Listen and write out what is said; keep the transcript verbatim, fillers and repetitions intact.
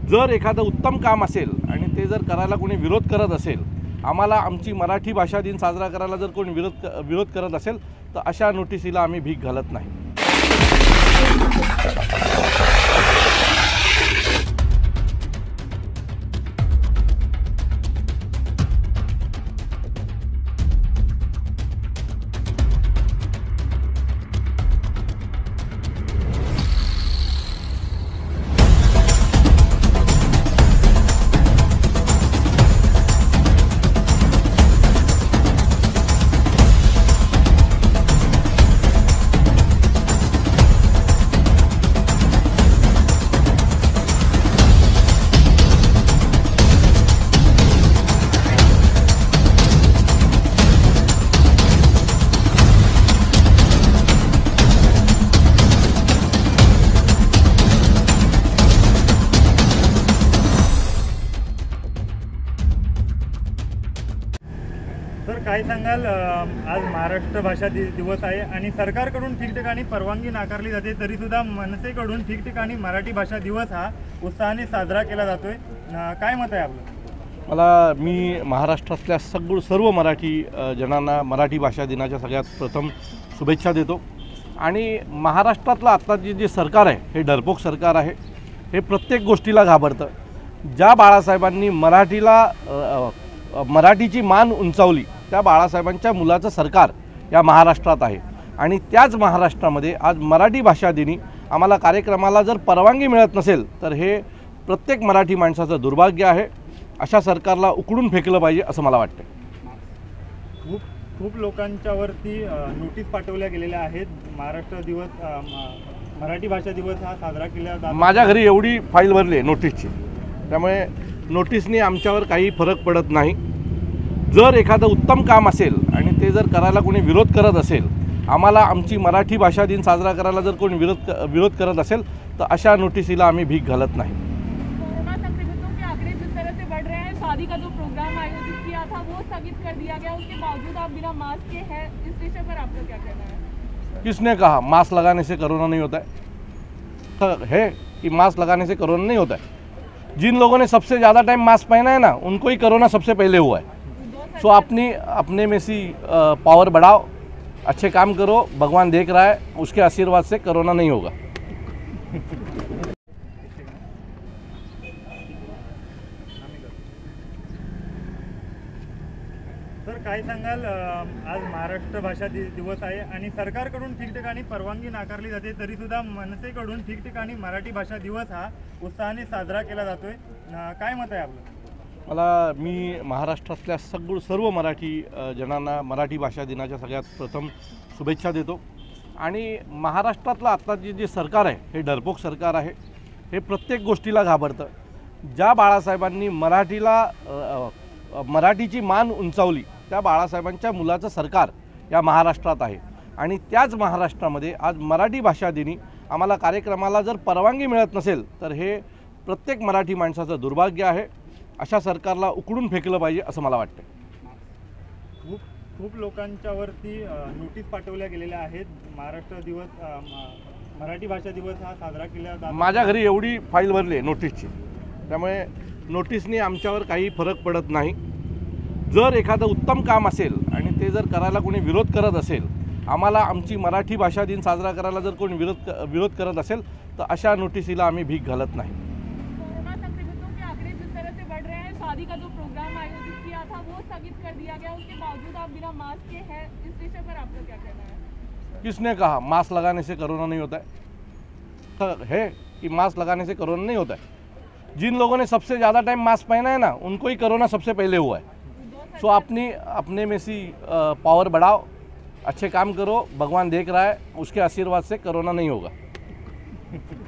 जर एखादं उत्तम काम असेल आणि ते जर करायला कोणी विरोध करत असेल, आम्हाला आमची मराठी भाषा दिन साजरा करायला जर कोणी विरोध विरोध करत असेल तर अशा नोटिसीला आम्ही भीक घालत नाही। सर काय सांगाल, आज महाराष्ट्र भाषा दिवस आहे आणि सरकारकडून ठिकठिकाणी परवानगी नाकारली जाते, तरी सुद्धा मनसेकडून ठिकठिकाणी मराठी भाषा दिवस हा उत्साहाने साजरा केला जातोय। काय मत आहे आपलं? मला मी महाराष्ट्रातल्या सगळं सर्व मराठी जनांना मराठी भाषा दिनाच्या सगळ्यात प्रथम शुभेच्छा देतो। आणि महाराष्ट्रातलं आत्ताचे जे सरकार आहे हे डरपोक सरकार आहे। हे प्रत्येक गोष्टीला घाबरतं। ज्या बाळासाहेबांनी मराठीला मराठीची मान उंचावली त्या बाळासाहेबांच्या मुलाचं सरकार या महाराष्ट्रात आहे। आणि त्याच महाराष्ट्रामध्ये आज मराठी भाषा दिनी आम्हाला कार्यक्रमाला जर परवानगी मिळत नसेल तर हे प्रत्येक मराठी माणसाचं दुर्भाग्य आहे। अशा सरकारला उकडून फेकलं पाहिजे असं मला वाटतं। खूप खूप लोकांच्यावरती नोटीस पाठवल्या गेलेल्या आहेत। महाराष्ट्र दिवस मराठी भाषा दिवस हा साजरा केला जातो। माझ्या घरी एवढी फाईल भरली आहे नोटीसची, त्यामुळे नोटीसनी आमच्यावर काही फरक पडत नाही। जर एखादं उत्तम काम असेल आणि ते जर करायला कोणी विरोध करत असेल, आम्हाला आमची मराठी भाषा दिन साजरा करायला जर कोणी विरोध विरोध करत असेल तर अशा नोटिसीला आम्ही भीक घालत नाही। कोरोना संक्रमितों के आंकड़े जिस तरह से बढ़ रहे हैं, शादी का जो प्रोग्राम आयोजित किया था वो स्थगित कर दिया गया, उसके बावजूद आप बिना मास्क के हैं, इस विषय पर आपका क्या कहना है? किसने कहा मास्क लगाने से कोरोना नहीं होता है? तो है कि मास्क लगाने से कोरोना नहीं होता है। जिन लोगों ने सबसे ज़्यादा टाइम मास्क पहना है ना, उनको ही कोरोना सबसे पहले हुआ है। सो अपनी अपने में सी पावर बढ़ाओ, अच्छे काम करो, भगवान देख रहा है, उसके आशीर्वाद से कोरोना नहीं होगा। सर काय सांगाल, आज महाराष्ट्र भाषा दिवस आहे आणि सरकारकडून ठिकठिकाणी परवानगी नाकारली जाते, तरी सुद्धा मनसेकडून ठिकठिकाणी मराठी भाषा दिवस हा उत्साहाने साजरा केला जातोय। काय मत आहे आपलं? मला मी महाराष्ट्रातल्या सगळं सर्व मराठी जनांना मराठी भाषा दिनाच्या सगळ्यात प्रथम शुभेच्छा देतो। आणि महाराष्ट्रातलं आत्ताचे जे सरकार आहे हे डरपोक सरकार आहे। हे प्रत्येक गोष्टीला घाबरतं। ज्या बाळासाहेबांनी मराठीला मराठीची मान उंचावली त्या बाळासाहेबांच्या मुलाचं सरकार या महाराष्ट्रात आहे। आणि त्याच महाराष्ट्रामध्ये आज मराठी भाषा दिनी आम्हाला कार्यक्रमाला जर परवानगी मिळत नसेल तर हे प्रत्येक मराठी माणसाचं दुर्भाग्य आहे। अशा सरकारला उकडून फेकलं पाहिजे असं मला वाटतं। खूप खूप लोकांच्यावरती नोटीस पाठवल्या गेलेल्या आहेत। महाराष्ट्र दिवस मराठी भाषा दिवस हा साजरा केला जातो। माझ्या घरी एवढी फाईल भरली आहे नोटीसची, त्यामुळे नोटीसनी आमच्यावर काही फरक पडत नाही। जर एखादं उत्तम काम असेल आणि ते जर करायला कोणी विरोध करत असेल, आम्हाला आमची मराठी भाषा दिन साजरा करायला जर कोणी विरोध विरोध करत असेल तर अशा नोटिसीला आम्ही भीक घालत नाही। कोरोना संक्रमितों के आंकड़े जिस तरह से बढ़ रहे हैं, शादी का जो प्रोग्राम आयोजित किया था वो स्थगित कर दिया गया, उसके बावजूद आप बिना मास्क के हैं, इस विषय पर आपका क्या कहना है? किसने कहा मास्क लगाने से कोरोना नहीं होता है? तो है कि मास्क लगाने से कोरोना नहीं होता है। जिन लोगों ने सबसे ज़्यादा टाइम मास्क पहना है ना, उनको ही कोरोना सबसे पहले हुआ है। सो अपनी अपने में सी पावर बढ़ाओ, अच्छे काम करो, भगवान देख रहा है, उसके आशीर्वाद से कोरोना नहीं होगा।